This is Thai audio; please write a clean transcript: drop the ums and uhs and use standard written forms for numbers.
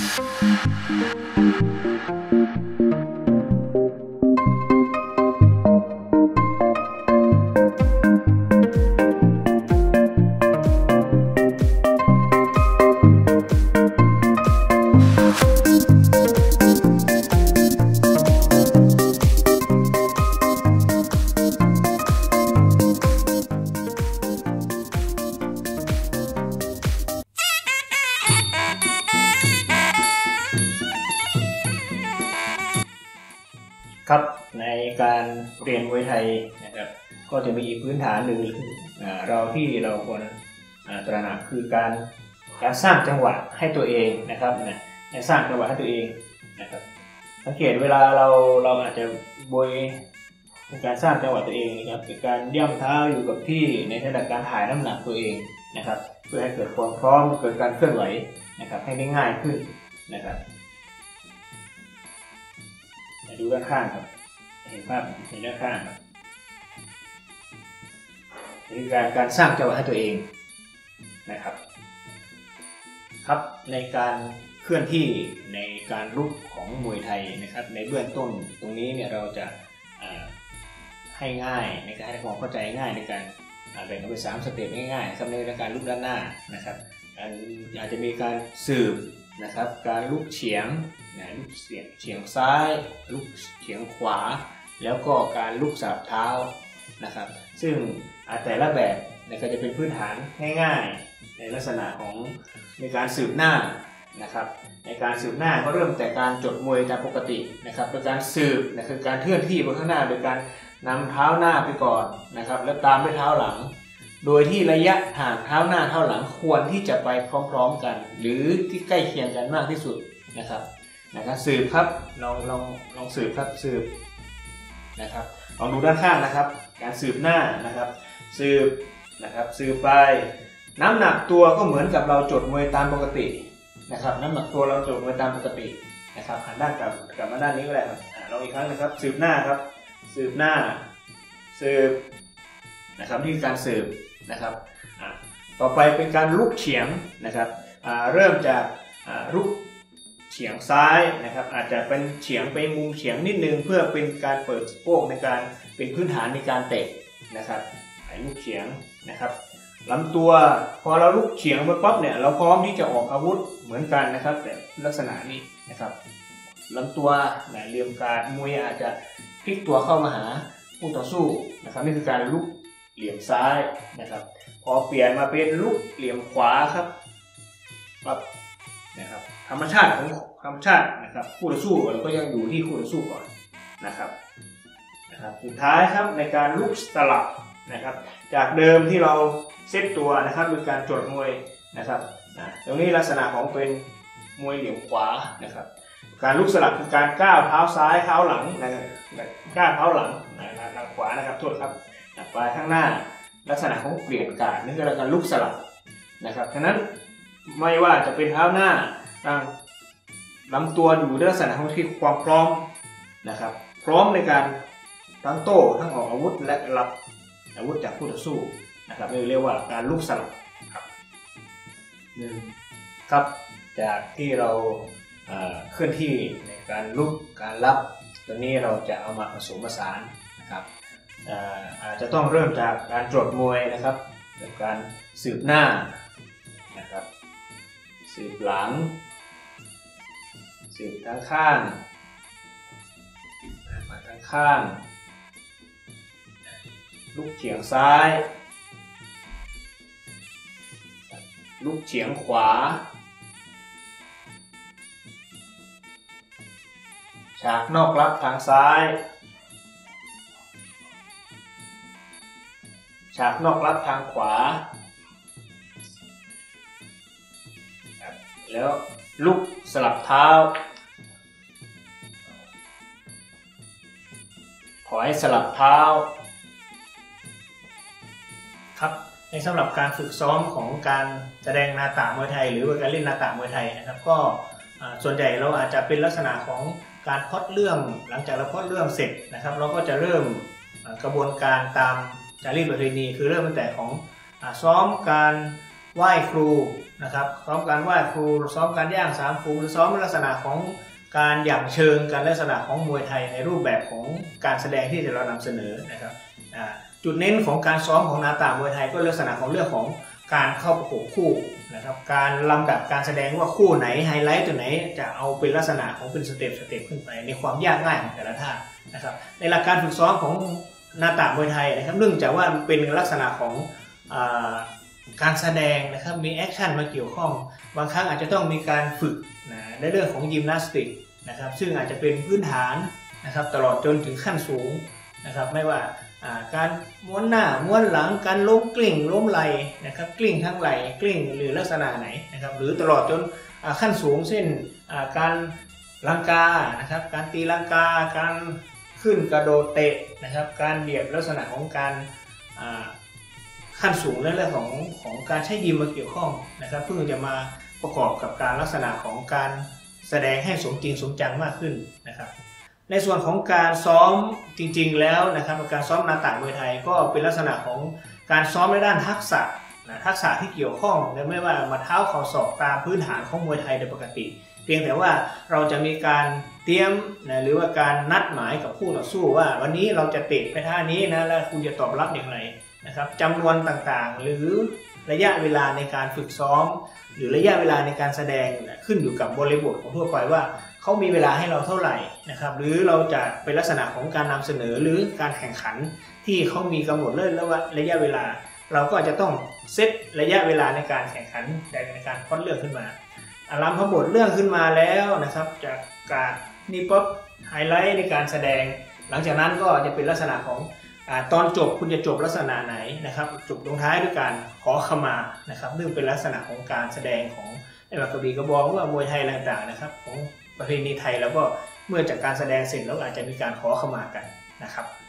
ครับในการเรียนมวยไทยนะครับก็จะมีอีกพื้นฐานหนึ่งที่เราควรตระหนักคือการสร้างจังหวะให้ตัวเองนะครับสร้างจังหวะให้ตัวเองนะครับสังเกตเวลาเราอาจจะมวยเป็นการสร้างจังหวะตัวเองนะครับเป็นการย่ำเท้าอยู่กับที่ในขณะการถ่ายน้ำหนักตัวเองนะครับเพื่อให้เกิดความพร้อมเกิดการเคลื่อนไหวนะครับให้ได้ง่ายขึ้นนะครับดูด้านข้างครับเห็นภาพเห็นด้านข้างครับนี่คือการสร้างจังหวะให้ตัวเองนะครับครับในการเคลื่อนที่ในการลุกของมวยไทยนะครับในเบื้องต้นตรงนี้เนี่ยเราจะให้ง่ายในการให้ความเข้าใจง่ายในการแบ่งออกเป็น3สเต็ปง่ายๆนะครับในการลุกด้านหน้านะครับอาจจะมีการสืบนะครับการลุกเฉียงลุกเฉียงซ้ายลุกเฉียงขวาแล้วก็การลุกสลับเท้านะครับซึ่งแต่ละแบบก็จะเป็นพื้นฐานง่ายๆในลักษณะของในการสืบหน้านะครับในการสืบหน้าก็เริ่มแต่การจดมวยตามปกตินะครับโดยการสืบคือการเคลื่อนที่ไปข้างหน้าโดยการนำเท้าหน้าไปก่อนนะครับแล้วตามด้วยเท้าหลังโดยที่ระยะห่างเท้าหน้าเท้าหลังควรที่จะไปพร้อมๆกันหรือที่ใกล้เคียงกันมากที่สุดนะครับสืบครับลองสืบครับสืบนะครับลองดูด้านข้างนะครับการสืบหน้านะครับสืบนะครับสืบไปน้ำหนักตัวก็เหมือนกับเราจดมวยตามปกตินะครับน้ำหนักตัวเราจดมวยตามปกตินะครับหันด้านกลับมาด้านนี้ก็ได้ครับลองอีกครั้งนะครับสืบหน้าครับสืบหน้าสืบนะครับนี่คือการสืบนะครับต่อไปเป็นการลุกเฉียงนะครับเริ่มจากลุกเฉียงซ้ายนะครับอาจจะเป็นเฉียงไปมุมเฉียงนิดนึงเพื่อเป็นการเปิดสะโพกในการเป็นพื้นฐานในการเตะนะครับลุกเฉียงนะครับลำตัวพอเราลุกเฉียงไปปั๊บเนี่ยเราพร้อมที่จะออกอาวุธเหมือนกันนะครับแต่ลักษณะนี้นะครับลำตัวเหลี่ยมการมวยอาจจะพลิกตัวเข้ามาหาผู้ต่อสู้นะครับนี่คือการลุกเหลี่ยมซ้ายนะครับพอเปลี่ยนมาเป็นลุกเหลี่ยมขวาครับปั๊บนะครับธรรมชาตินะครับคู่ต่อสู้เราก็ยังอยู่ที่คู่ต่อสู้ก่อนนะครับสุดท้ายครับในการลุกสลับนะครับจากเดิมที่เราเซตตัวนะครับโดยการจดมวยนะครับตรงนี้ลักษณะของเป็นมวยเหลี่ยมขวานะครับการลุกสลับคือการก้าวเท้าซ้ายเท้าหลังนะครับก้าวเท้าหลังทางขวานะครับโทษครับไปข้างหน้าลักษณะของเปลี่ยนการนี่คือการลุกสลับนะครับฉะนั้นไม่ว่าจะเป็นเท้าหน้าตั้งลำตัวอยู่ในลักษณะของที่ความพร้อมนะครับพร้อมในการทั้งโต้ทั้งออกอาวุธและรับอาวุธจากผู้ต่อสู้นะครับเรียกว่าการลุกสลับครับจากที่เราเคลื่อนที่ในการลุกการรับตัวนี้เราจะเอามาผสมผสานนะครับอาจจะต้องเริ่มจากการจดมวยนะครับจากการสืบหน้านะครับสืบหลังสืบทางข้างมาทางข้างลุกเฉียงซ้ายลุกเฉียงขวาฉากนอกรับทางซ้ายฉากนอกรับทางขวาแล้วลุกสลับเท้าถอยสลับเท้าครับในสำหรับการฝึกซ้อมของการแสดงนาฏมวยไทยหรือว่าการเล่นนาฏมวยไทยนะครับก็ส่วนใหญ่เราอาจจะเป็นลักษณะของการพล็อตเรื่องหลังจากเราพล็อตเรื่องเสร็จนะครับเราก็จะเริ่มกระบวนการตามจารีตประเพณีคือเริ่มตั้งแต่ของซ้อมการไหว้ครูนะครับซ้อมการไหว้ครูซ้อมการย่างสามครูหรือซ้อมลักษณะของการหยั่งเชิงการลักษณะของมวยไทยในรูปแบบของการแสดงที่เรานำเสนอนะครับจุดเน้นของการซ้อมของนาตามวยไทยก็ลักษณะของเรื่องของการเข้าประกบคู่นะครับการลำดับการแสดงว่าคู่ไหนไฮไลท์ตัวไหนจะเอาเป็นลักษณะของเป็นสเต็ปขึ้นไปในความยากง่ายของแต่ละท่านะครับในหลักการฝึกซ้อมของนาตามวยไทยนะครับเนื่องจากว่าเป็นลักษณะของการแสดงนะครับมีแอคชั่นมาเกี่ยวข้องบางครั้งอาจจะต้องมีการฝึกในเรื่องของยิมนาสติกนะครับซึ่งอาจจะเป็นพื้นฐานนะครับตลอดจนถึงขั้นสูงนะครับไม่ว่าการม้วนหน้าม้วนหลังการล้มกลิ้งล้มไหลนะครับกลิ้งทั้งไหลกลิ้งหรือลักษณะไหนนะครับหรือตลอดจนขั้นสูงเช่นการลังกานะครับการตีลังกาการขึ้นกระโดดเตะนะครับการเบียดลักษณะของการขั้นสูงและเรื่องของการใช้ยิมมาเกี่ยวข้องนะครับเพื่อจะมาประกอบกับการลักษณะของการแสดงให้สมจริงสมจังมากขึ้นนะครับในส่วนของการซ้อมจริงๆแล้วนะครับการซ้อมนาตะมวยไทยก็เป็นลักษณะของการซ้อมในด้านทักษะที่เกี่ยวข้องไม่ว่ามาเท้าเข่าศอกตามพื้นฐานของมวยไทยโดยปกติเพียงแต่ว่าเราจะมีการเตรียมหรือว่าการนัดหมายกับคู่ต่อสู้ว่าวันนี้เราจะเตะไปท่านี้นะแล้วคุณจะตอบรับอย่างไรนะครับจำนวนต่างๆหรือระยะเวลาในการฝึกซ้อมหรือระยะเวลาในการแสดงขึ้นอยู่กับบริบทของทั่วไปว่าเขามีเวลาให้เราเท่าไหร่นะครับหรือเราจะเป็นลักษณะของการนำเสนอหรือการแข่งขันที่เขามีกำหนดแล้วว่าระยะเวลาเราก็จะต้องเซตระยะเวลาในการแข่งขันในการพล็อตเรื่องขึ้นมาลำพบทเรื่องขึ้นมาแล้วนะครับจากการนี่ป๊อปไฮไลท์ในการแสดงหลังจากนั้นก็จะเป็นลักษณะของตอนจบคุณจะจบลักษณะไหนนะครับจบลงท้ายด้วยการขอขมานะครับซึ่งเป็นลักษณะของการแสดงของในกระบี่กระบองว่ามวยไทยต่างๆนะครับของประเพณีไทยแล้วก็เมื่อจากการแสดงเสร็จแล้วอาจจะมีการขอขมากันนะครับ